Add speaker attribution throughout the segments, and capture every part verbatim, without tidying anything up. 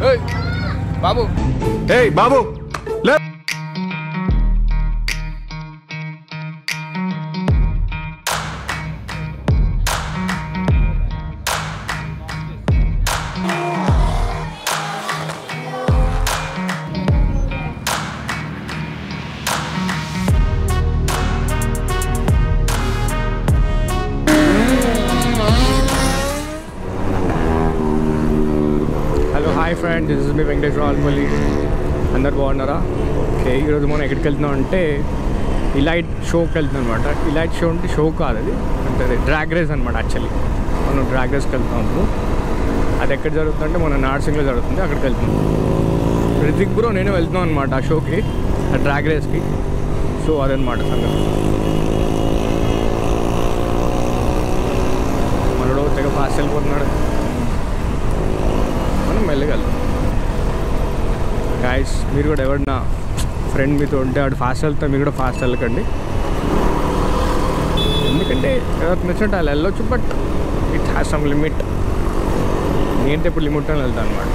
Speaker 1: బాబు
Speaker 2: ఏయ్ బాబు లే
Speaker 1: hi friend, this is me Venkatesh Ravulapalli. అందరు బాగున్నారా? ఓకే, ఈరోజు మనం ఎక్కడికి వెళ్తున్నాం అంటే ఇలైట్ షోకి వెళ్తున్నాం అనమాట. ఇలైట్ షో అంటే షో కాదు, అది అంటే డ్రాగ్ రేస్ అనమాట. యాక్చువల్లీ మనం డ్రాగ్ రేస్కి వెళ్తున్నాము. అది ఎక్కడ జరుగుతుందంటే మన నార్సింగ్లో జరుగుతుంది, అక్కడికి వెళ్తున్నాం. రితిక్ బ్రో నేను వెళ్తున్నాం అనమాట ఆ షోకి, ఆ డ్రాగ్ రేస్కి. సో అదనమాట సంగతి. మనలో తెగ ఫాస్ట్ వెళ్ళిపోతున్నాడు, మెల్లగా వెళ్తాం. గాయస్, మీరు కూడా ఎవరన్నా ఫ్రెండ్ మీతో ఉంటే వాడు ఫాస్ట్ వెళ్తా, మీరు కూడా ఫాస్ట్ వెళ్ళకండి. ఎందుకంటే ఎవరికి నచ్చినట్టు వాళ్ళు వెళ్ళొచ్చు, but it has some limit. నేనైతే ఇప్పుడు లిమిట్ అని వెళ్తాను అనమాట.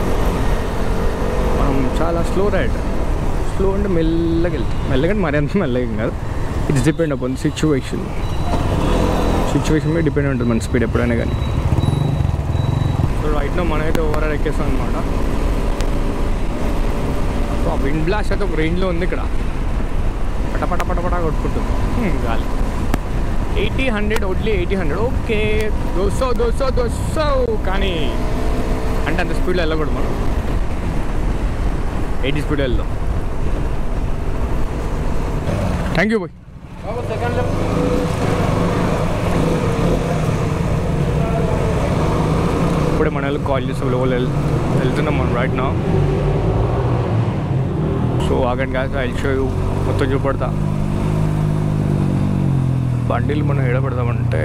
Speaker 1: మనం చాలా స్లో రైడ్, స్లో అంటే మెల్లగా వెళ్తాం. మెల్లగా మరి అంత మెల్లగా కాదు, it's depend upon situation. Situation మీద డిపెండ్ ఉంటుంది మన స్పీడ్ ఎప్పుడైనా కానీ. సో రైట్ నో మనమైతే ఓవర్ ఎక్కేస్తాం అనమాట. సో ఆ విండ్ బ్లాస్ట్ అయితే ఒక రేంజ్లో ఉంది ఇక్కడ, పటపట పటపట కొట్టుకుంటుంది గాలి. Eighty hundred only eighty hundred okay, దోసో దోసో దోసో. కానీ అంటే అంత స్పీడ్లో వెళ్ళకూడదు మనం, ఎయిటీ స్పీడ్ వెళ్దాం. Thank you boy. ఇప్పుడే మన వాళ్ళు కాల్ చేసి లోపల వెళ్తున్నాం మనం రైట్ నా. సో ఆగండి కాదు, ఐ షో యూ, మొత్తం చూపడతా. బండిలు మనం ఎడ పెడదామంటే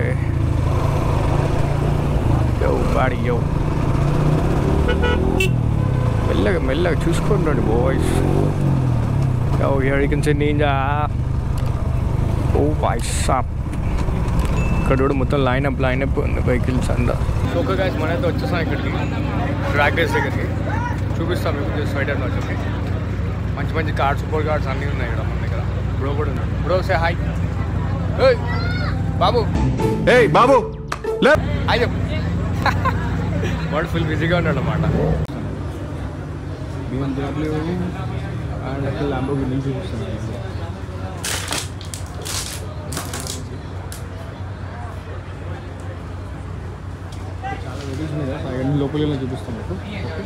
Speaker 1: యో బాడీ యో, మెల్లగా మెల్లగా చూసుకుంటాండి boys. Yo here you can see ninja. Oh boy సాప్, ఇక్కడ కూడా మొత్తం లైనప్ లైనప్ ఉంది వెహికల్స్ అంతా. సో ఓకే గైస్, మనైతే వచ్చేసాం ఇక్కడికి డ్రాగ్ రేస్ దగ్గరికి. చూపిస్తాం మీకు జస్ట్ రైట్ అండ్ వచ్చి. మంచి మంచి కార్డ్స్, సూపర్ కార్డ్స్ అన్నీ ఉన్నాయి ఇక్కడ మన దగ్గర. బ్రో కూడా ఉన్నాడు. Bro say hi. ఏయ్ బాబు.
Speaker 2: ఏయ్ బాబు లే
Speaker 1: హాయ్ చెప్పు. వాడు ఫుల్ బిజీగా ఉన్నాడు అన్నమాట. బిఎండబ్ల్యూ అండ్ అక్కడ ల్యాంబోర్గిని చూపిస్తున్నాను. చాలా వెరీస్ ఉన్నాయి కదా, అవన్నీ లోపలికి వెళ్ళి చూపిస్తాం మీకు. ఓకే,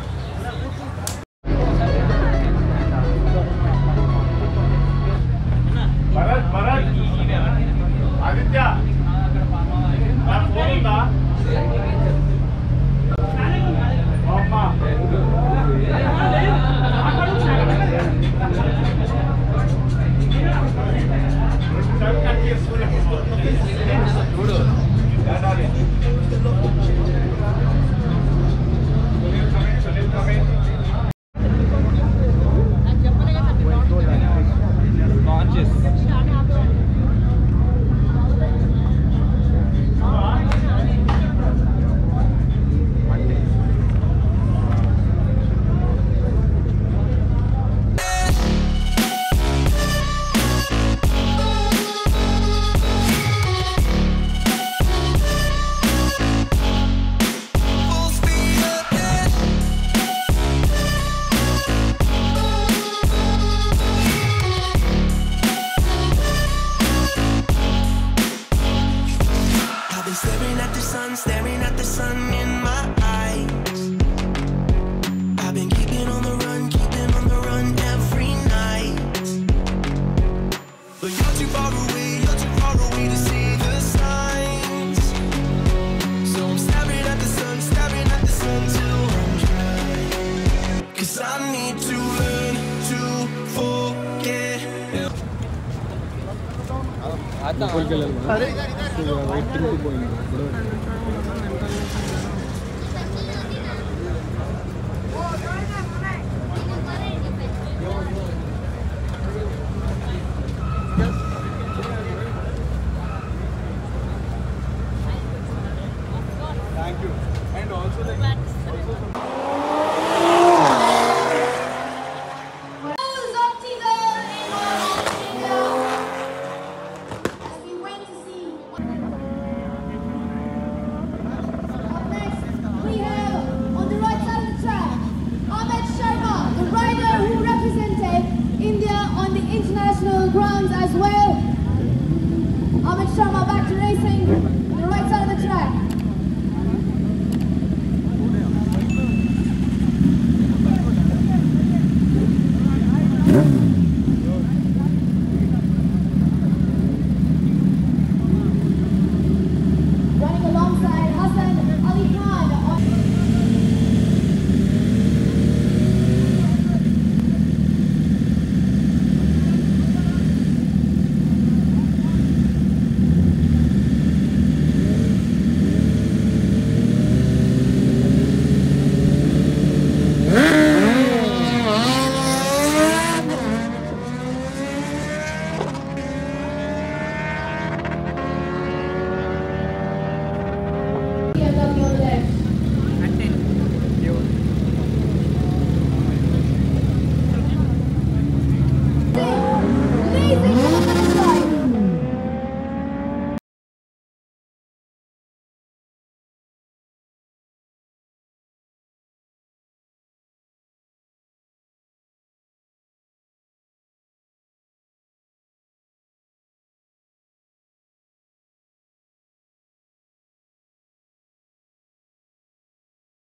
Speaker 1: లోపలికి వెళ్ళాలి మనం. వెయిటింగ్కి పోయింది ఇప్పుడు. Thank you. And also the also